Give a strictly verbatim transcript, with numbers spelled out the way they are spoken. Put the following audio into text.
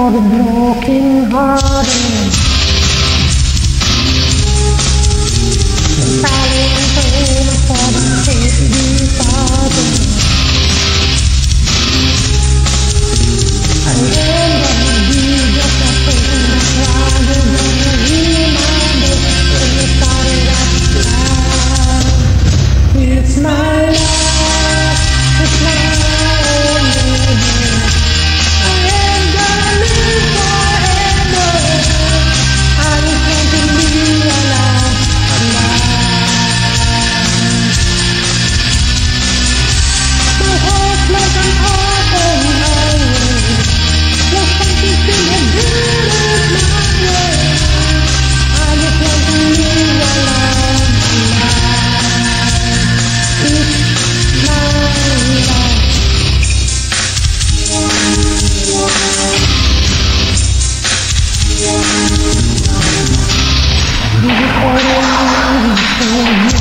for the broken hearted. The silent home for the faith departed. I learned that to be just a person that's rather than a reminder when you started out loud. It's my life, it's my only hope. I ain't gonna live forever. I just want to leave alone, alive. My heart's like an open highway. There's something in the good is my way. I just want to leave alone, alive. It's my life. This is all I need for you.